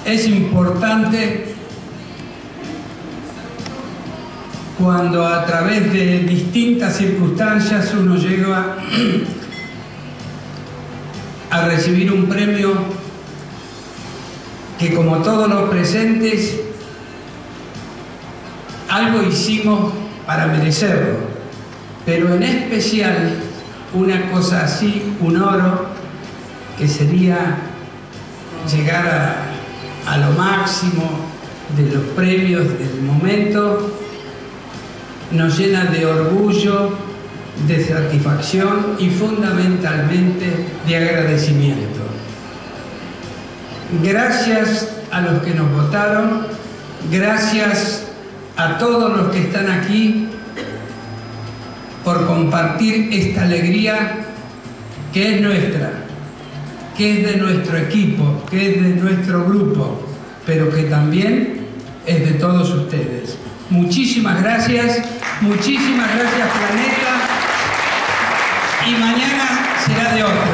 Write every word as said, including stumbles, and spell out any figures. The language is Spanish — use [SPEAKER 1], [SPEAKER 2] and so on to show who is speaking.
[SPEAKER 1] es importante cuando a través de distintas circunstancias uno llega a recibir un premio que, como todos los presentes, algo hicimos para merecerlo, pero en especial una cosa así, un oro, que sería llegar a, a lo máximo de los premios del momento, nos llena de orgullo, de satisfacción y fundamentalmente de agradecimiento. Gracias a los que nos votaron, gracias a todos los que están aquí por compartir esta alegría que es nuestra, que es de nuestro equipo, que es de nuestro grupo, pero que también es de todos ustedes. Muchísimas gracias, muchísimas gracias, Planeta, y mañana será de otro.